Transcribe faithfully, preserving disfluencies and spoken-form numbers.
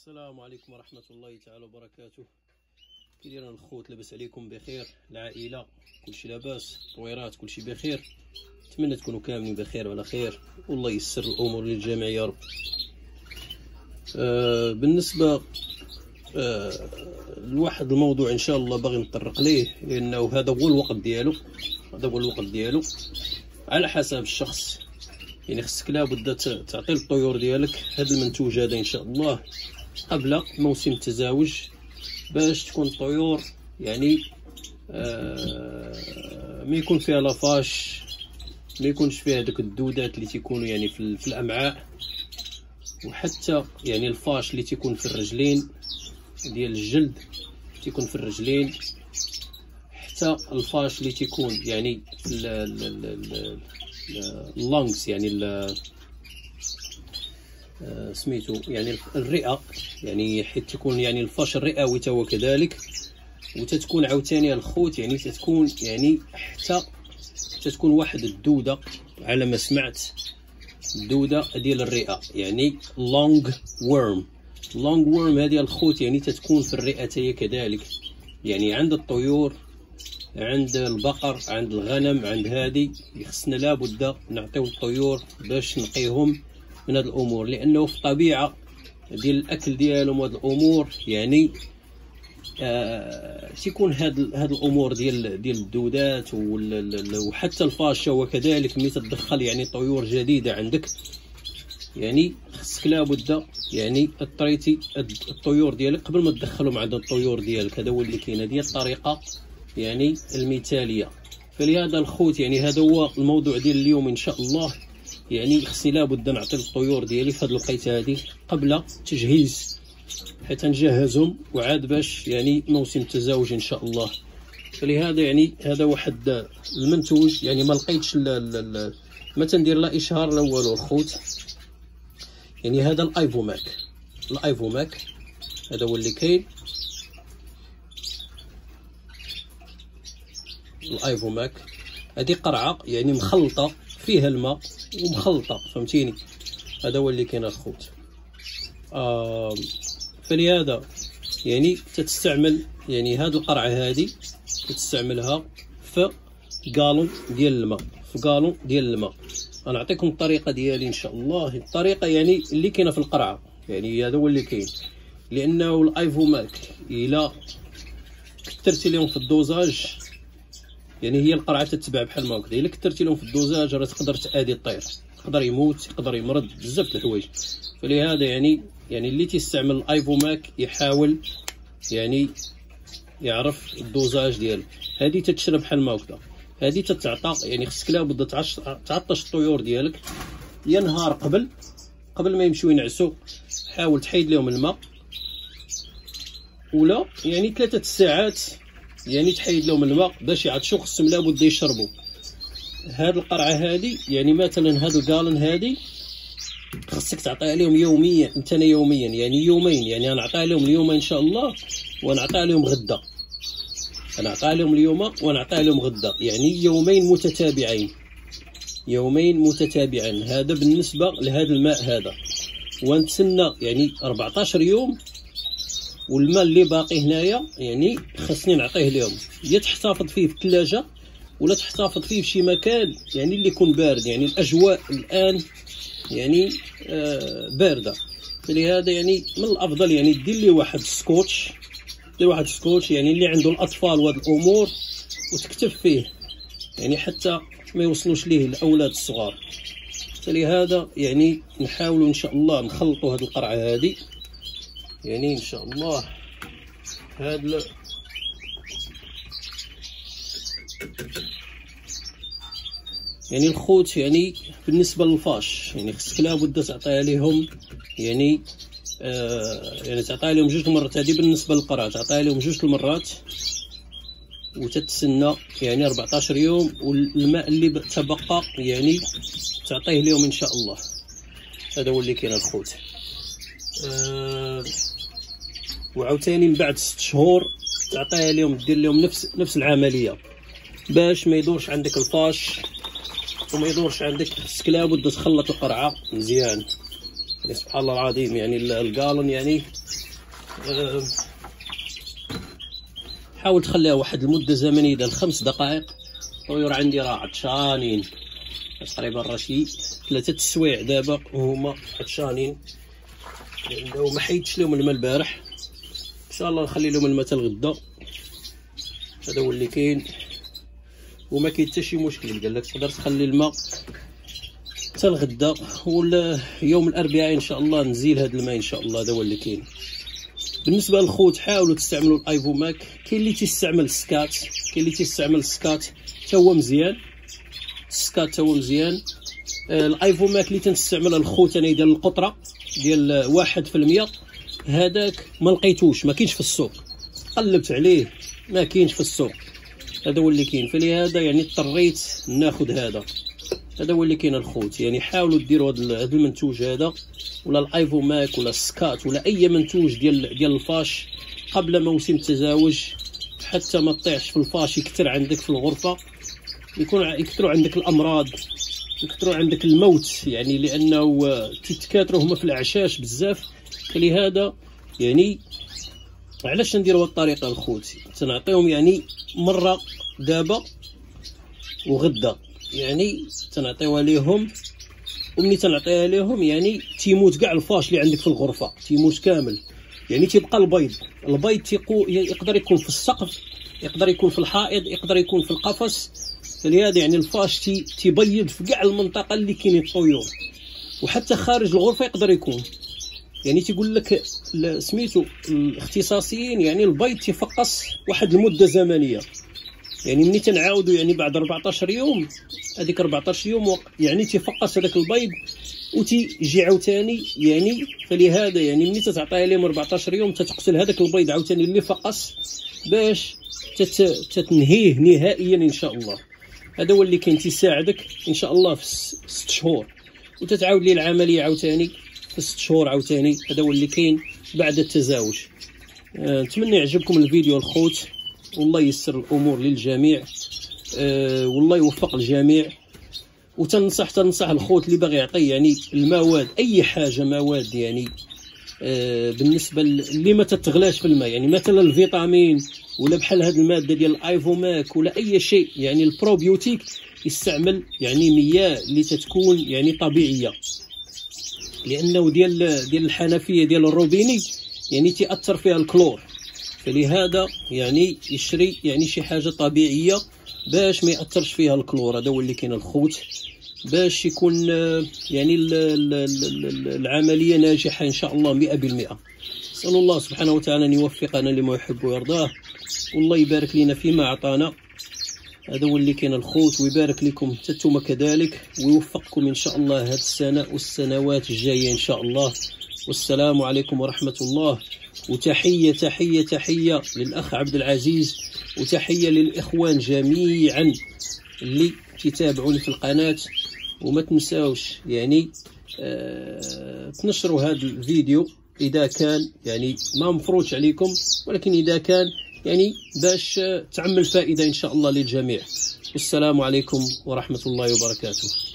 السلام عليكم ورحمة الله تعالى وبركاته. كي دايرين الخوت؟ لاباس عليكم بخير؟ العائلة كلشي لاباس؟ الطويرات كلشي بخير؟ نتمنى تكونوا كاملين بخير وعلى خير، والله يسر الامور للجميع يا رب. آه بالنسبة آه لواحد الموضوع ان شاء الله باغي نطرق ليه، لانه هذا هو الوقت ديالو هذا هو الوقت ديالو على حسب الشخص. يعني خصك لابد تعطي الطيور ديالك هذا المنتوج هذا ان شاء الله قبل موسم التزاوج، باش تكون الطيور يعني آه ما يكون فيها لافاش، ما يكونش فيها داك الدودات اللي تيكونوا يعني في, في الامعاء، وحتى يعني الفاش اللي تيكون في الرجلين ديال الجلد تيكون في الرجلين، حتى الفاش اللي تيكون يعني في اللانكس يعني آه سميتو يعني الرئه، يعني حيت تكون يعني الفاش الرئوي تا هو كذلك، وتتكون عاوتاني الخوت يعني تتكون يعني حتى تتكون واحد الدوده على ما سمعت، الدوده ديال الرئه يعني لونغ ورم. لونغ ورم هذه الخوت يعني تتكون في الرئه هي كذلك، يعني عند الطيور عند البقر عند الغنم عند هذه خصنا لابد نعطيو الطيور باش نقيهم من هذه الامور، لانه في الطبيعه ديال الاكل ديالهم وهذه الامور يعني آه تيكون هاد هاد الامور ديال ديال الدودات وحتى الفاشه وكذلك. ملي تدخل يعني طيور جديده عندك يعني خصك لابد يعني طريتي الطيور ديالك قبل ما تدخلهم عند الطيور ديالك. هذا هو اللي كاين، هذه الطريقه يعني المثاليه. فلهذا الخوت يعني هذا هو الموضوع ديال اليوم ان شاء الله. يعني خصني لابد نعطي الطيور ديالي في هذه الوقيته هذه قبل تجهيز، حتى نجهزهم وعاد باش يعني موسم التزاوج ان شاء الله. فلهذا يعني هذا واحد المنتوج يعني ما لقيتش ما تندير لا اشهار لا والو الخوت. يعني هذا الايفوماك الايفوماك هذا هو اللي كاين، الايفوماك. هذه قرعه يعني مخلطه فيها الماء ومخلطه، فهمتيني؟ هذا هو اللي كاين الخوت. آه فلهذا يعني تتستعمل يعني هذه القرعه هذه تستعملها في قالون ديال الماء، في قالون ديال الماء. انا نعطيكم الطريقه ديالي ان شاء الله، الطريقه يعني اللي كاينه في القرعه، يعني هذا هو اللي كاين. لانه الايفوماك الا كثرتي لهم في الدوزاج يعني هي القرعه تتبع بحال ما هكذا، الا كثرتي لهم في الدوزاج راه تقدر تادي الطير، يقدر يموت يقدر يمرض بزاف د الحوايج. فلهذا يعني يعني اللي تيستعمل الايفوماك يحاول يعني يعرف الدوزاج ديالو. هذه تتشرب بحال ما هكذا، هذه تتعطى يعني خصك لابد تعطش الطيور ديالك يا نهار قبل قبل ما يمشيو ينعسوا، حاول تحيد لهم الماء، ولا يعني ثلاثه ساعات يعني تحيد لهم الماء باش يعطشوا، خصهم لابد يشربوا. هاد القرعه هذه يعني مثلا هاد القالن هذه خصك تعطيها لهم يوميا، انت انا يوميا يعني يومين، يعني انا نعطيها لهم اليوم ان شاء الله ونعطيها لهم غدا، انا نعطيها لهم اليوم ونعطيها لهم غدا، يعني يومين متتابعين يومين متتابعين. هذا بالنسبه لهذا الماء هذا. ونتسنى يعني أربعطاش يوم، والماء اللي باقي هنايا يعني خصني نعطيه لهم، يا تحتفظ فيه في الثلاجه ولا تحتفظ فيه في شي مكان يعني اللي يكون بارد. يعني الاجواء الان يعني آه بارده، فلهذا يعني من الافضل يعني دير لي واحد سكوتش دير واحد سكوتش يعني اللي عنده الاطفال وهاد الامور وتكتب فيه يعني حتى ما يوصلوش ليه الاولاد الصغار. فلهذا يعني نحاولوا ان شاء الله نخلطوا هاد القرعه هذه يعني ان شاء الله. هاد يعني الخوت يعني بالنسبه للفاش يعني خصك لابد تعطيها لهم يعني آه يعني تعطيها لهم جوج المرات. هذه بالنسبه للقرعه تعطيها لهم جوج المرات وتتسنى يعني أربعطاش يوم، والماء اللي تبقى يعني تعطيه لهم ان شاء الله. هذا هو اللي كاين الخوت. آه وعاوتاني من بعد ست شهور تعطيها لهم دير لهم نفس نفس العمليه باش ما يدورش عندك الفاش وما يدورش عندك. خصك لابد تخلط القرعه مزيان، يعني سبحان الله العظيم. يعني القالن يعني أه حاول تخليها واحد المده زمنيه ديال خمس دقائق. الطيور عندي راه عطشانين تقريبا، راه شي ثلاثه السوايع دابا وهما عطشانين، لانه ما حيدش لهم الماء البارح. ان شاء الله نخلي لهم الماء حتى الغدا، هذا هو اللي كاين. وما كاين حتى شي مشكل، قال لك تقدر تخلي الماء حتى الغدا، ويوم الاربعاء ان شاء الله نزيل هذا الماء ان شاء الله. هذا هو اللي كاين. بالنسبه للخوت حاولوا تستعملوا الايفوماك. كاين اللي تيستعمل السكات، كاين اللي تيستعمل السكات حتى هو مزيان، السكات حتى هو مزيان. آه الايفوماك اللي تنستعمل الخوت انا ديال القطره ديال واحد في المية، هذاك ما لقيتوش، ما كاينش في السوق، قلبت عليه ما كاينش في السوق. هذا هو اللي كاين، فلهذا يعني اضطريت ناخذ هذا. هذا هو اللي كاين الخوت. يعني حاولوا ديروا هذا المنتوج هذا، ولا الايفوماك ولا السكات ولا اي منتوج ديال ديال الفاش قبل موسم التزاوج، حتى ما تطيعش في الفاش يكثر عندك في الغرفه، يكون يكثروا عندك الامراض، يكثروا عندك الموت، يعني لانه تتكاثروا هما في الاعشاش بزاف. فلهذا يعني علاش نديروا هذه الطريقه الخوت، تنعطيهم يعني مره دابا وغدا، يعني تنعطيوها ليهم، ومني تنعطيها ليهم يعني تيموت كاع الفاش اللي عندك في الغرفه، تيموت كامل. يعني تيبقى البيض، البيض تيقو يقدر يكون في السقف، يقدر يكون في الحائط، يقدر يكون في القفص. فلهذا يعني الفاش تي تيبيض في كاع المنطقه اللي كاينين الطيور، وحتى خارج الغرفه يقدر يكون. يعني تيقول لك سميتو الاختصاصيين يعني البيض تيفقس واحد المده زمنيه، يعني ملي تنعاودوا يعني بعد أربعطاش يوم، هذيك أربعطاش يوم يعني تيفقس هذاك البيض وتيجي عاوتاني. يعني فلهذا يعني ملي تتعطيها لهم أربعطاش يوم تتقتل هذاك البيض عاوتاني اللي فقس باش تتنهيه نهائيا ان شاء الله. هذا هو اللي كاين، تيساعدك ان شاء الله في ست شهور، وتتعاود لي العمليه عاوتاني في ست شهور عاوتاني. هذا هو اللي كاين بعد التزاوج. أه نتمنى يعجبكم الفيديو الخوت، والله ييسر الامور للجميع، أه والله يوفق الجميع. وتنصح تنصح الخوت اللي باغي يعطي يعني المواد، اي حاجه مواد يعني أه بالنسبه اللي ما تتغلاش في الماء، يعني مثلا الفيتامين ولا بحال هذه الماده ديال الايفوماك ولا اي شيء، يعني البروبيوتيك يستعمل يعني مياه اللي تتكون يعني طبيعيه، لانه ديال ديال الحنفيه ديال الروبيني يعني تاثر فيها الكلور. فلهذا يعني يشري يعني شي حاجه طبيعيه باش ما ياثرش فيها الكلور. هذا هو اللي كاين الخوت، باش يكون يعني العمليه ناجحه ان شاء الله مئة بالمئة. نسال الله سبحانه وتعالى ان يوفقنا لما يحب ويرضاه، والله يبارك لنا فيما اعطانا. هذا هو اللي كاين الخوت، ويبارك لكم حتى نتوما كذلك، ويوفقكم ان شاء الله هذه السنه والسنوات الجايه ان شاء الله. والسلام عليكم ورحمه الله. وتحيه تحيه تحيه للاخ عبد العزيز، وتحيه للاخوان جميعا اللي تتابعوني في القناه. وما تنساوش يعني آه تنشروا هذا الفيديو اذا كان يعني ما مفروض عليكم، ولكن اذا كان يعني باش تعم الفائده ان شاء الله للجميع. والسلام عليكم ورحمه الله وبركاته.